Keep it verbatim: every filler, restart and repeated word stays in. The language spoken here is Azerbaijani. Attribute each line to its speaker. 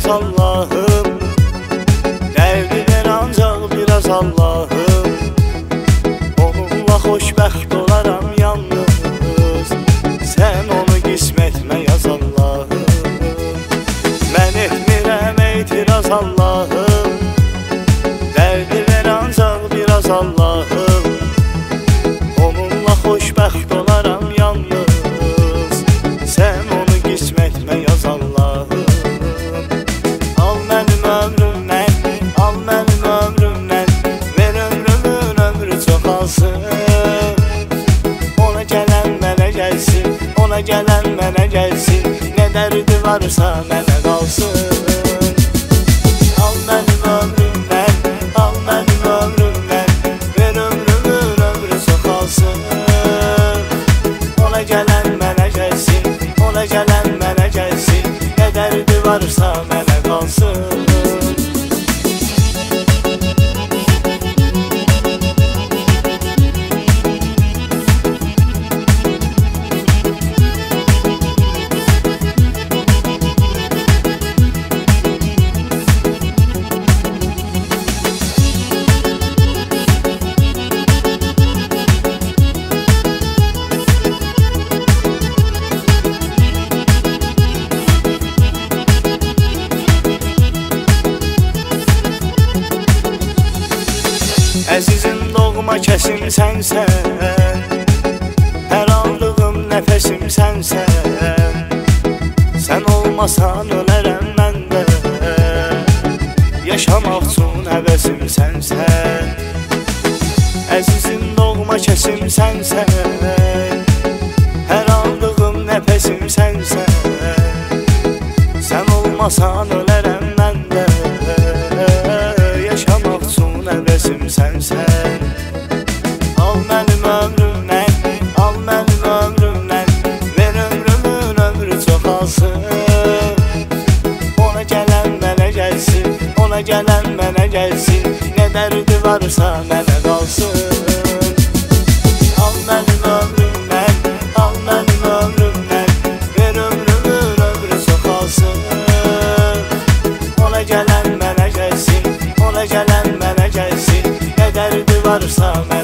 Speaker 1: Allah'ım. Dərdi ver ancaq biraz Allah'ım. Onunla xoşbəxt olaram yalnız, sən onu qismətmə yaz Allah'ım. Mən etmirəm etiraz Allah'ım. Dərdi ver ancaq biraz Allah'ım. Onunla xoşbəxt olaram yalnız, sən onu qismətmə yaz Allah'ım. Al mənim ömrümdən, al mənim ömrümdən, ver ömrümün ömrü çoxalsın. Ona gələn mənə gəlsin, ona gələn mənə gəlsin, nə dərdi varsa mənə qalsın. Al mənim ömrümdən, al mənim ömrümdən, ver ömrümün ömrü çoxalsın. Ona gələn mənə gəlsin, ona gələn mənə gəlsin, nə dərdi varsa mənə qalsın. Əzizim doğma kəsim sənsən, hər aldığım nəfəsim sənsən. Sən olmasan ölərəm mən də, yaşamaq üçün həvəsim sənsən. Əzizim doğma kəsim sənsən, hər aldığım nəfəsim sənsən. Sən olmasan ölərəm mən də, yaşamaq üçün həvəsim sənsən. Al mənim ömrümdən, al mənim ömrümdən, ver ömrümün ömrü çoxalsın. Ona gələn mənə gəlsin, ona gələn mənə gəlsin, nə dərdi varsa mənə qalsın. Al mənim ömrümdən, al mənim ömrümdən, ver ömrümün ömrü çoxalsın. Ona gələn mənə gəlsin, ona gələn mənə gəlsin, nə dərdi varsa mənə qalsın.